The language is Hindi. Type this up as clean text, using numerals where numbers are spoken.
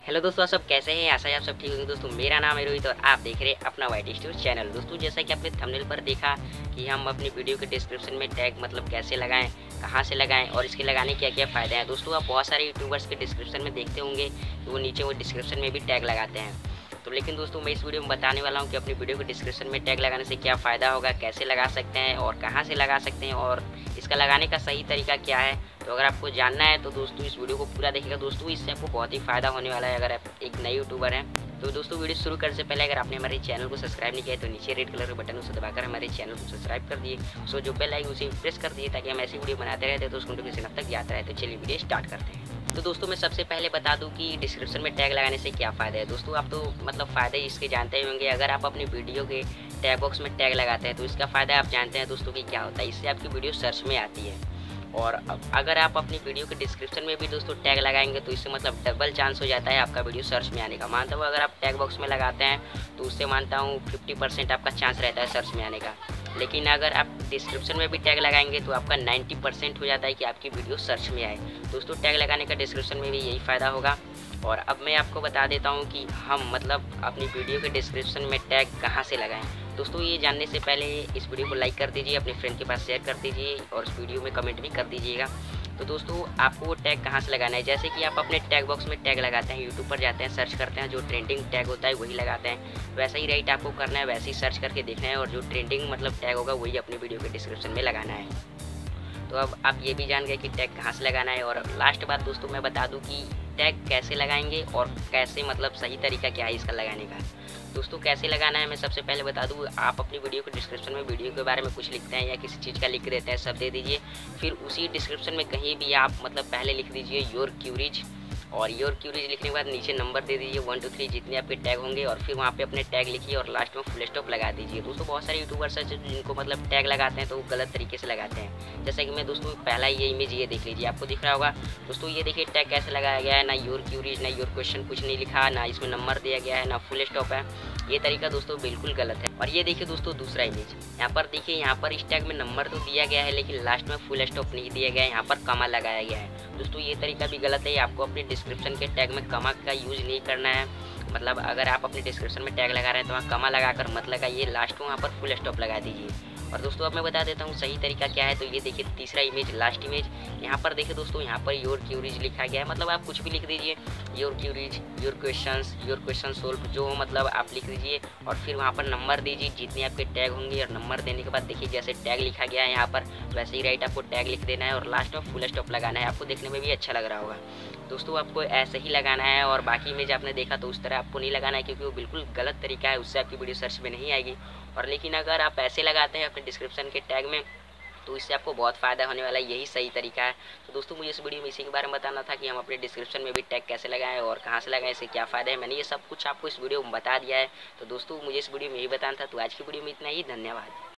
हेलो दोस्तों, आप सब कैसे हैं? आशा है आप सब ठीक होंगे। दोस्तों मेरा नाम है रोहित और आप देख रहे हैं अपना वाइट स्टूडियो चैनल। दोस्तों जैसा कि आपने थंबनेल पर देखा कि हम अपनी वीडियो के डिस्क्रिप्शन में टैग मतलब कैसे लगाएं, कहां से लगाएं और इसके लगाने क्या क्या फ़ायदे हैं। दोस्तों आप बहुत सारे यूट्यूबर्स के डिस्क्रिप्शन में देखते होंगे कि वो नीचे वो डिस्क्रिप्शन में भी टैग लगाते हैं। तो लेकिन दोस्तों मैं इस वीडियो में बताने वाला हूँ कि अपनी वीडियो के डिस्क्रिप्शन में टैग लगाने से क्या फ़ायदा होगा, कैसे लगा सकते हैं और कहाँ से लगा सकते हैं और इसका लगाने का सही तरीका क्या है। तो अगर आपको जानना है तो दोस्तों इस वीडियो को पूरा देखिएगा। दोस्तों इससे आपको बहुत ही फ़ायदा होने वाला है अगर आप एक नए यूट्यूबर हैं। तो दोस्तों वीडियो शुरू करने से पहले अगर आपने हमारे चैनल को सब्सक्राइब नहीं किया है तो नीचे रेड कलर के बटन उसे दबाकर हमारे चैनल को सब्सक्राइब कर दिए। सो जो बेल आइकन उसे प्रेस कर दिए ताकि हम ऐसी वीडियो बनाते रहते तो उसको नोटिफिकेशन अब तक जाता रहे। तो चलिए वीडियो स्टार्ट करते हैं। तो दोस्तों मैं सबसे पहले बता दूं कि डिस्क्रिप्शन में टैग लगाने से क्या फ़ायदा है। दोस्तों आप तो मतलब फ़ायदे इसके जानते ही होंगे। अगर आप अपनी वीडियो के टैग बॉक्स में टैग लगाते हैं तो इसका फ़ायदा आप जानते हैं दोस्तों कि क्या होता है। इससे आपकी वीडियो सर्च में आती है। और अगर आप अपनी वीडियो के डिस्क्रिप्शन में भी दोस्तों टैग लगाएंगे तो इससे मतलब डबल चांस हो जाता है आपका वीडियो सर्च में आने का। मानता हूँ अगर आप टैग बॉक्स में लगाते हैं तो उससे मानता हूँ 50% आपका चांस रहता है सर्च में आने का। लेकिन अगर आप डिस्क्रिप्शन में भी टैग लगाएंगे तो आपका 90% हो जाता है कि आपकी वीडियो सर्च में आए। दोस्तों टैग लगाने का डिस्क्रिप्शन में भी यही फ़ायदा होगा। और अब मैं आपको बता देता हूँ कि हम मतलब अपनी वीडियो के डिस्क्रिप्शन में टैग कहाँ से लगाएं। दोस्तों ये जानने से पहले इस वीडियो को लाइक कर दीजिए, अपने फ्रेंड के पास शेयर कर दीजिए और इस वीडियो में कमेंट भी कर दीजिएगा। तो दोस्तों आपको वो टैग कहाँ से लगाना है, जैसे कि आप अपने टैग बॉक्स में टैग लगाते हैं, यूट्यूब पर जाते हैं, सर्च करते हैं, जो ट्रेंडिंग टैग होता है वही लगाते हैं। वैसा ही राइट आपको करना है, वैसे ही सर्च करके देखना है और जो ट्रेंडिंग मतलब टैग होगा वही अपनी वीडियो के डिस्क्रिप्शन में लगाना है। तो अब आप ये भी जान गए कि टैग कहाँ से लगाना है। और लास्ट बात दोस्तों मैं बता दूं कि टैग कैसे लगाएंगे और कैसे मतलब सही तरीका क्या है इसका लगाने का। दोस्तों कैसे लगाना है मैं सबसे पहले बता दूं। आप अपनी वीडियो के डिस्क्रिप्शन में वीडियो के बारे में कुछ लिखते हैं या किसी चीज़ का लिख देते हैं, सब दे दीजिए। फिर उसी डिस्क्रिप्शन में कहीं भी आप मतलब पहले लिख दीजिए योर क्यूरीज, और योर क्यूरीज लिखने के बाद नीचे नंबर दे दीजिए 1 2 3 जितने आपके टैग होंगे और फिर वहाँ पे अपने टैग लिखिए और लास्ट में फुल स्टॉप लगा दीजिए। दोस्तों बहुत सारे यूट्यूबर्स हैं जिनको मतलब टैग लगाते हैं तो वो गलत तरीके से लगाते हैं। जैसे कि मैं दोस्तों पहला ये इमेज ये देख लीजिए, आपको दिख रहा होगा। दोस्तों ये देखिए टैग कैसे लगाया गया है, ना योर क्यूरीज ना योर क्वेश्चन कुछ नहीं लिखा, ना इसमें नंबर दिया गया है, ना फुल स्टॉप है। ये तरीका दोस्तों बिल्कुल गलत है। और ये देखिए दोस्तों दूसरा इमेज, यहाँ पर देखिए, यहाँ पर इस टैग में नंबर तो दिया गया है लेकिन लास्ट में फुल स्टॉप नहीं दिया गया है, यहाँ पर कमा लगाया गया है। दोस्तों ये तरीका भी गलत है। आपको अपने डिस्क्रिप्शन के टैग में कमा का यूज़ नहीं करना है। मतलब अगर आप अपने डिस्क्रिप्शन में टैग लगा रहे हैं तो वहाँ कमा लगाकर मत लगाइए, लास्ट में वहाँ पर फुल स्टॉप लगा दीजिए। और दोस्तों अब मैं बता देता हूँ सही तरीका क्या है। तो ये देखिए तीसरा इमेज, लास्ट इमेज, यहाँ पर देखिए दोस्तों, यहाँ पर योर क्यूरीज लिखा गया है। मतलब आप कुछ भी लिख दीजिए, your queries, your question solve, जो मतलब आप लिख दीजिए और फिर वहाँ पर नंबर दीजिए जितने आपके टैग होंगे। और नंबर देने के बाद देखिए जैसे टैग लिखा गया है यहाँ पर वैसे ही राइट आपको टैग लिख देना है और लास्ट में फुल स्टॉप लगाना है। आपको देखने में भी अच्छा लग रहा होगा। दोस्तों आपको ऐसे ही लगाना है और बाकी इमेज आपने देखा तो उस तरह आपको नहीं लगाना है क्योंकि वो बिल्कुल गलत तरीका है, उससे आपकी वीडियो सर्च में नहीं आएगी। और लेकिन अगर आप ऐसे लगाते हैं अपने डिस्क्रिप्शन के टैग में तो इससे आपको बहुत फ़ायदा होने वाला है, यही सही तरीका है। तो दोस्तों मुझे इस वीडियो में इसी के बारे में बताना था कि हम अपने डिस्क्रिप्शन में भी टैग कैसे लगाएं और कहां से लगाएं, इससे क्या फ़ायदा है। मैंने ये सब कुछ आपको इस वीडियो में बता दिया है। तो दोस्तों मुझे इस वीडियो में यही बताना था। तो आज की वीडियो में इतना ही, धन्यवाद।